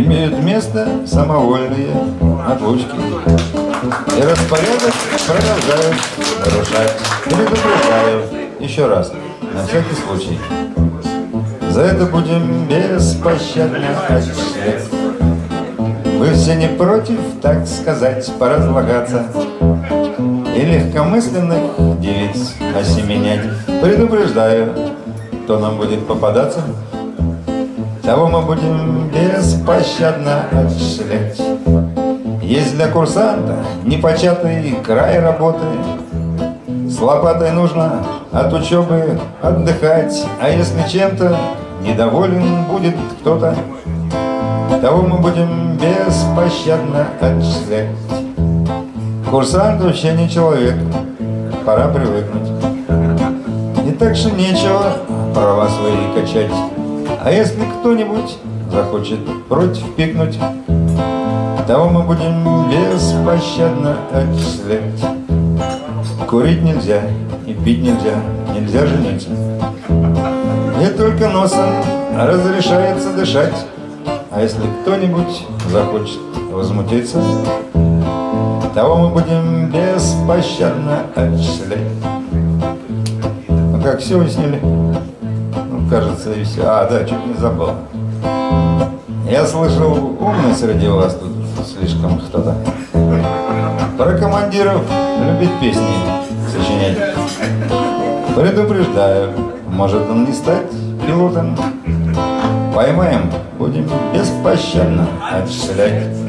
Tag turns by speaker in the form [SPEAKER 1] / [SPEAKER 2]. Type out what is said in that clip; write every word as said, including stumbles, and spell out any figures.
[SPEAKER 1] имеют место самовольные отлучки. И распорядок продолжают нарушать. Предупреждаю еще раз, на всякий случай. За это будем беспощадно отчислять. Вы все не против, так сказать, поразлагаться и легкомысленных девиц осеменять? Предупреждаю, кто нам будет попадаться, того мы будем беспощадно отчислять. Есть для курсанта непочатый край работы, с лопатой нужно от учебы отдыхать, а если чем-то недоволен будет кто-то, того мы будем беспощадно отчислять. Курсант вообще не человек, пора привыкнуть. И так что нечего права свои качать. А если кто-нибудь захочет против пикнуть, того мы будем беспощадно отчислять. Курить нельзя и пить нельзя, нельзя жениться. И только носом разрешается дышать. А если кто-нибудь захочет возмутиться, того мы будем беспощадно отчислять. Ну как, все уяснили? Ну, кажется, и все. А, да, чуть не забыл. Я слышал, умный среди вас тут слишком кто-то. Про командиров любит песни сочинять. Предупреждаю, может он не стать пилотом. Поймаем, будем беспощадно отчислять.